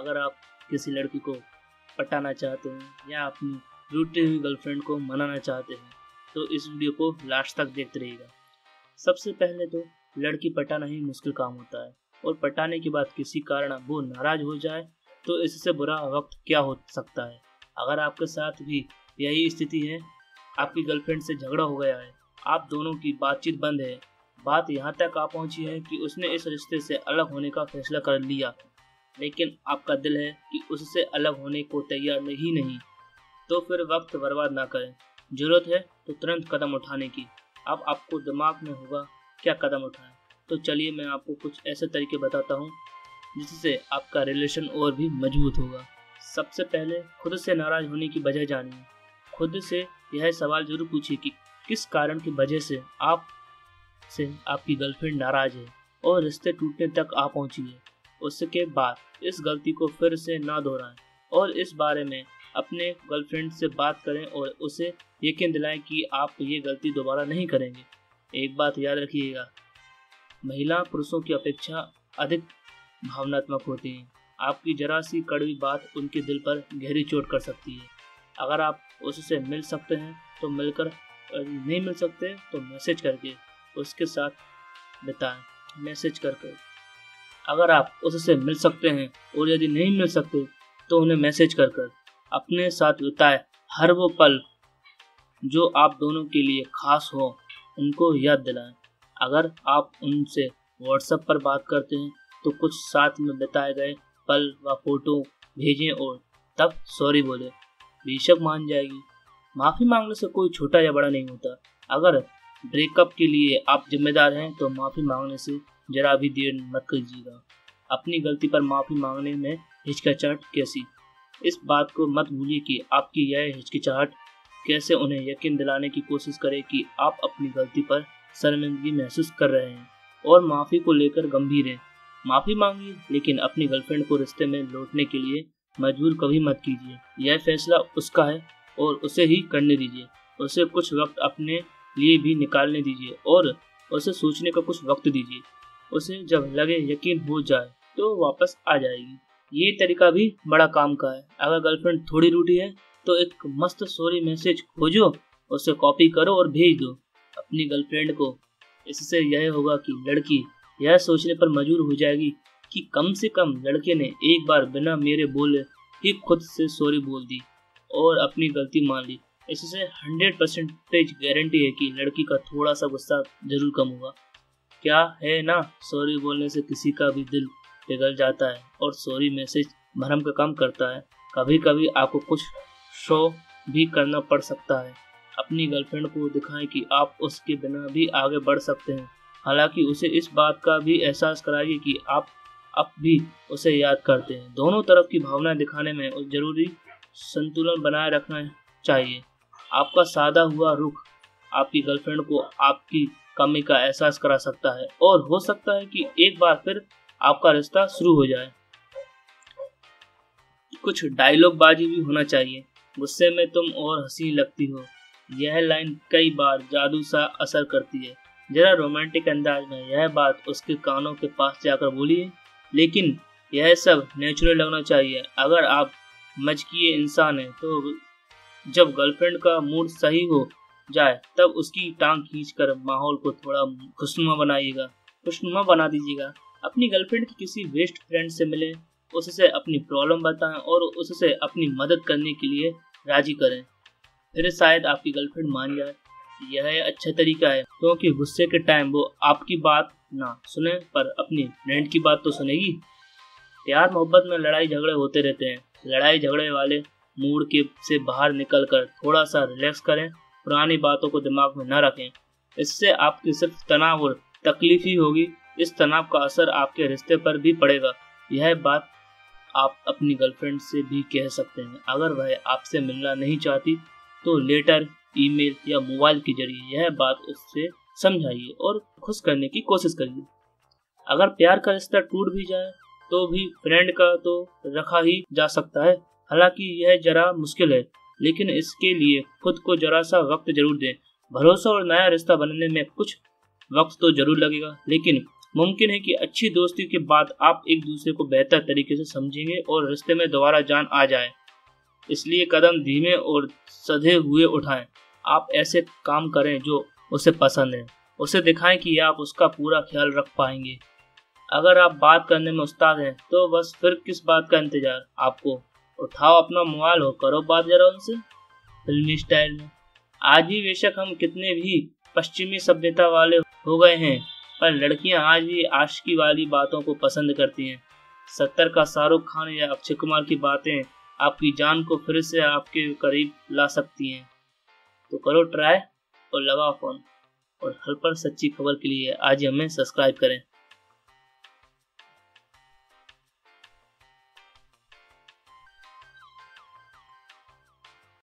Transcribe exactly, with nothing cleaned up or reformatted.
अगर आप किसी लड़की को पटाना चाहते हैं या अपनी रूठी हुई गर्लफ्रेंड को मनाना चाहते हैं तो इस वीडियो को लास्ट तक देखते रहिएगा। सबसे पहले तो लड़की पटाना ही मुश्किल काम होता है और पटाने के बाद किसी कारण वो नाराज हो जाए तो इससे बुरा वक्त क्या हो सकता है। अगर आपके साथ भी यही स्थिति है, आपकी गर्लफ्रेंड से झगड़ा हो गया है, आप दोनों की बातचीत बंद है, बात यहाँ तक आ पहुँची है कि उसने इस रिश्ते से अलग होने का फैसला कर लिया, लेकिन आपका दिल है कि उससे अलग होने को तैयार नहीं नहीं तो फिर वक्त बर्बाद ना करें। जरूरत है तो तुरंत कदम उठाने की। अब आपको दिमाग में होगा क्या कदम उठाएं, तो चलिए मैं आपको कुछ ऐसे तरीके बताता हूँ जिससे आपका रिलेशन और भी मजबूत होगा। सबसे पहले खुद से नाराज होने की वजह जानिए। खुद से यह सवाल जरूर पूछिए कि किस कारण की वजह से आप से आपकी गर्लफ्रेंड नाराज है और रिश्ते टूटने तक आ पहुंची है। उसके बाद इस गलती को फिर से ना दोहराएं और इस बारे में अपने गर्लफ्रेंड से बात करें और उसे यकीन दिलाएं कि आप ये गलती दोबारा नहीं करेंगे। एक बात याद रखिएगा, महिला पुरुषों की अपेक्षा अधिक भावनात्मक होती हैं। आपकी जरा सी कड़वी बात उनके दिल पर गहरी चोट कर सकती है। अगर आप उससे मिल सकते हैं तो मिलकर, नहीं मिल सकते तो मैसेज करके उसके साथ बिताएं। मैसेज करके अगर आप उससे मिल सकते हैं और यदि नहीं मिल सकते तो उन्हें मैसेज कर कर अपने साथ बिताए हर वो पल जो आप दोनों के लिए खास हो उनको याद दिलाएं। अगर आप उनसे व्हाट्सएप पर बात करते हैं तो कुछ साथ में बिताए गए पल व फोटो भेजें और तब सॉरी बोले, बेशक मान जाएगी। माफ़ी मांगने से कोई छोटा या बड़ा नहीं होता। अगर ब्रेकअप के लिए आप जिम्मेदार हैं तो माफ़ी मांगने से जरा भी देर मत कीजिएगा। अपनी गलती पर माफ़ी मांगने में हिचकिचाहट कैसी, इस बात को मत भूलिए कि आपकी यह हिचकिचाहट कैसे उन्हें यकीन दिलाने की कोशिश करे कि आप अपनी गलती पर शर्मिंदगी महसूस कर रहे हैं और माफ़ी को लेकर गंभीर हैं। माफ़ी मांगिए, लेकिन अपनी गर्लफ्रेंड को रिश्ते में लौटने के लिए मजबूर कभी मत कीजिए। यह फैसला उसका है और उसे ही करने दीजिए। उसे कुछ वक्त अपने लिए भी निकालने दीजिए और उसे सोचने का कुछ वक्त दीजिए। उसे जब लगे यकीन हो जाए तो वापस आ जाएगी। ये तरीका भी बड़ा काम का है। अगर गर्लफ्रेंड थोड़ी रूठी है तो एक मस्त सॉरी मैसेज खोजो, उसे कॉपी करो और भेज दो अपनी गर्लफ्रेंड को। इससे यह होगा कि लड़की यह सोचने पर मजबूर हो जाएगी कि कम से कम लड़के ने एक बार बिना मेरे बोले ही खुद से सॉरी बोल दी और अपनी गलती मान ली। इससे हंड्रेड परसेंटेज गारंटी है कि लड़की का थोड़ा सा गुस्सा जरूर कम होगा। क्या है ना, सॉरी बोलने से किसी का भी दिल पिघल जाता है और सॉरी मैसेज भरम का काम करता है। कभी कभी आपको कुछ शो भी करना पड़ सकता है। अपनी गर्लफ्रेंड को दिखाएं कि आप उसके बिना भी आगे बढ़ सकते हैं। हालांकि उसे इस बात का भी एहसास कराइए कि आप अब भी उसे याद करते हैं। दोनों तरफ की भावना दिखाने में जरूरी संतुलन बनाए रखना चाहिए। आपका सादा हुआ रुख आपकी गर्लफ्रेंड को आपकी कमी का एहसास करा सकता है और हो सकता है कि एक बार फिर आपका रिश्ता शुरू हो जाए। कुछ डायलॉग बाजी भी होना चाहिए। गुस्से में तुम और हंसी लगती हो, यह लाइन कई बार जादू सा असर करती है। जरा रोमांटिक अंदाज में यह बात उसके कानों के पास जाकर बोलिए, लेकिन यह सब नेचुरल लगना चाहिए। अगर आप मजकिए इंसान हैं तो जब गर्लफ्रेंड का मूड सही हो जाए तब उसकी टांग खींचकर माहौल को थोड़ा खुशनुमा बनाइएगा खुशनुमा बना दीजिएगा। अपनी गर्लफ्रेंड की किसी बेस्ट फ्रेंड से मिलें, उससे अपनी प्रॉब्लम बताएं और उससे अपनी मदद करने के लिए राजी करें। फिर शायद आपकी गर्लफ्रेंड मान जाए। यह अच्छा तरीका है क्योंकि गुस्से के टाइम वो आपकी बात ना सुने पर अपनी फ्रेंड की बात तो सुनेगी। प्यार मोहब्बत में लड़ाई झगड़े होते रहते हैं। लड़ाई झगड़े वाले मूड के से बाहर निकलकर थोड़ा सा रिलैक्स करें, पुरानी बातों को दिमाग में न रखें। इससे आपकी सिर्फ तनाव और तकलीफ ही होगी। इस तनाव का असर आपके रिश्ते पर भी पड़ेगा। यह बात आप अपनी गर्लफ्रेंड से भी कह सकते हैं। अगर वह आपसे मिलना नहीं चाहती तो लेटर, ईमेल या मोबाइल के जरिए यह बात उससे समझाइए और खुश करने की कोशिश करिए। अगर प्यार का रिश्ता टूट भी जाए तो भी फ्रेंड का तो रखा ही जा सकता है। हालांकि यह जरा मुश्किल है, लेकिन इसके लिए खुद को जरा सा वक्त जरूर दें। भरोसा और नया रिश्ता बनने में कुछ वक्त तो जरूर लगेगा, लेकिन मुमकिन है कि अच्छी दोस्ती के बाद आप एक दूसरे को बेहतर तरीके से समझेंगे और रिश्ते में दोबारा जान आ जाए। इसलिए कदम धीमे और सधे हुए उठाएं। आप ऐसे काम करें जो उसे पसंद है, उसे दिखाएं कि आप उसका पूरा ख्याल रख पाएंगे। अगर आप बात करने में उस्ताद हैं तो बस फिर किस बात का इंतजार आपको। उठाओ अपना मोबाइल हो करो बात जरा उनसे फिल्मी स्टाइल में। आज भी बेशक हम कितने भी पश्चिमी सभ्यता वाले हो गए हैं, पर लड़कियां आज भी आशिकी वाली बातों को पसंद करती हैं। सत्तर का शाहरुख खान या अक्षय कुमार की बातें आपकी जान को फिर से आपके करीब ला सकती हैं। तो करो ट्राई और लगाओ फोन। और हर पल सच्ची खबर के लिए आज ही हमें सब्सक्राइब करें।